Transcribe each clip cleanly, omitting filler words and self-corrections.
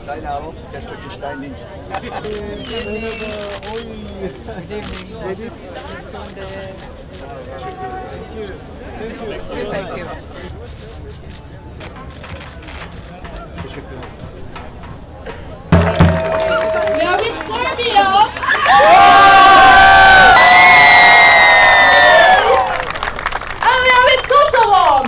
Deine auch, der Türkisch dein links. Thank you. Teşekkür ederim. We are with Serbia. And we are with Kosovo.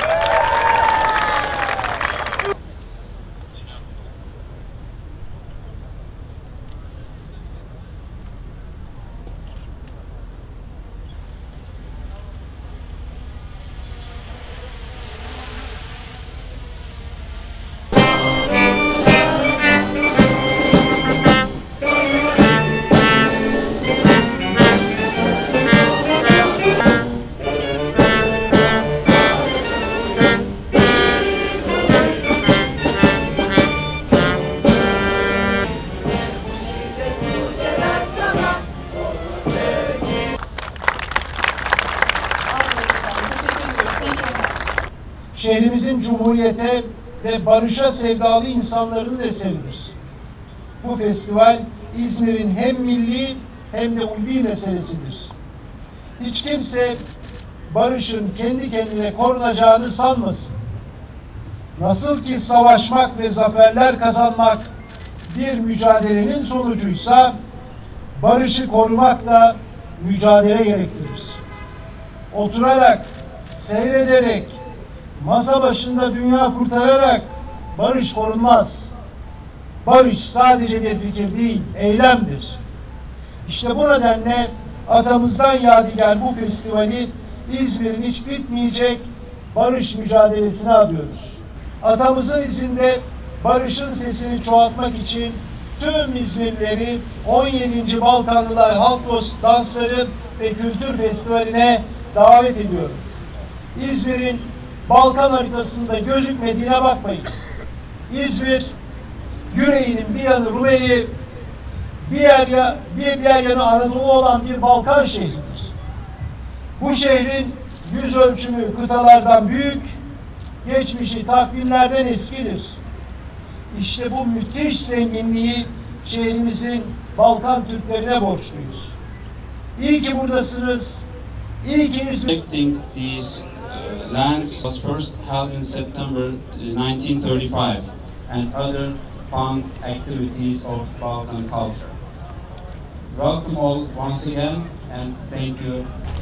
Şehrimizin cumhuriyete ve barışa sevdalı insanların eseridir. Bu festival İzmir'in hem milli hem de ulvi meselesidir. Hiç kimse barışın kendi kendine korunacağını sanmasın. Nasıl ki savaşmak ve zaferler kazanmak bir mücadelenin sonucuysa, barışı korumak da mücadele gerektirir. Oturarak, seyrederek, masa başında dünya kurtararak barış korunmaz. Barış sadece bir fikir değil, eylemdir. İşte bu nedenle atamızdan yadigar bu festivali İzmir'in hiç bitmeyecek barış mücadelesine adıyoruz. Atamızın izinde barışın sesini çoğaltmak için tüm İzmirlileri 17. Balkanlılar Halk Dansları ve Kültür Festivali'ne davet ediyorum. İzmir'in Balkan haritasında gözükmediğine bakmayın. İzmir, yüreğinin bir yanı Rumeli, bir diğer yanı Anadolu olan bir Balkan şehridir. Bu şehrin yüz ölçümü kıtalardan büyük, geçmişi takvimlerden eskidir. İşte bu müthiş zenginliği şehrimizin Balkan Türklerine borçluyuz. İyi ki buradasınız. İyi ki İzmir. Lands was first held in September 1935 and other fun activities of Balkan culture. Welcome all once again and thank you.